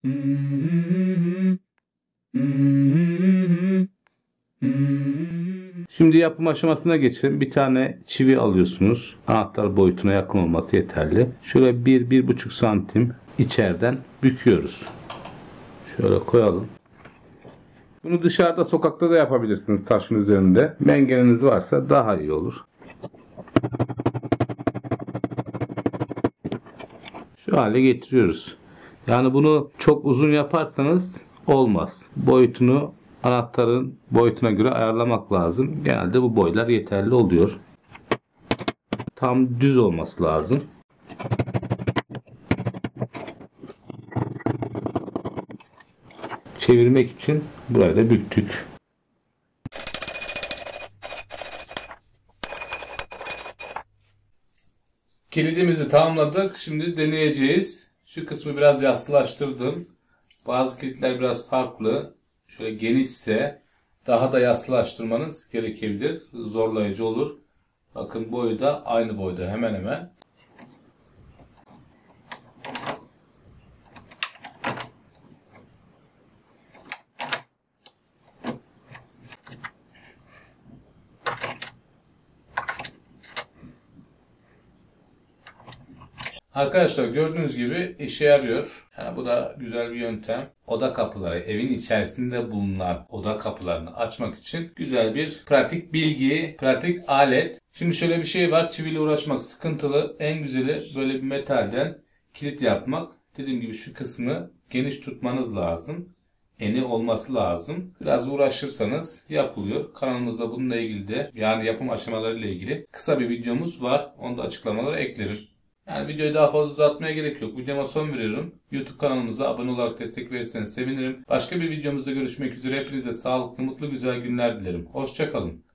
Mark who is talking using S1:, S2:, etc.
S1: Şimdi yapım aşamasına geçelim. Bir tane çivi alıyorsunuz. Anahtar boyutuna yakın olması yeterli. Şöyle 1-1,5 santim içeriden büküyoruz. Şöyle koyalım. Bunu dışarıda, sokakta da yapabilirsiniz, taşın üzerinde. Mengeneniz varsa daha iyi olur. Şu hale getiriyoruz. Yani bunu çok uzun yaparsanız olmaz. Boyutunu anahtarın boyutuna göre ayarlamak lazım. Genelde bu boylar yeterli oluyor. Tam düz olması lazım. Çevirmek için burayı da büktük. Kilidimizi tamamladık. Şimdi deneyeceğiz. Şu kısmı biraz yassılaştırdım. Bazı kilitler biraz farklı. Şöyle genişse daha da yassılaştırmanız gerekebilir. Zorlayıcı olur. Bakın boyu da aynı boyda hemen hemen. Arkadaşlar gördüğünüz gibi işe yarıyor. Yani bu da güzel bir yöntem. Oda kapıları, evin içerisinde bulunan oda kapılarını açmak için güzel bir pratik bilgi, pratik alet. Şimdi şöyle bir şey var. Çiviyle uğraşmak sıkıntılı. En güzeli böyle bir metalden kilit yapmak. Dediğim gibi şu kısmı geniş tutmanız lazım. Eni olması lazım. Biraz uğraşırsanız yapılıyor. Kanalımızda bununla ilgili de, yani yapım aşamalarıyla ilgili kısa bir videomuz var. Onu da açıklamalara eklerim. Yani videoyu daha fazla uzatmaya gerek yok. Videoma son veriyorum. YouTube kanalımıza abone olarak destek verirseniz sevinirim. Başka bir videomuzda görüşmek üzere. Hepinize sağlıklı, mutlu, güzel günler dilerim. Hoşça kalın.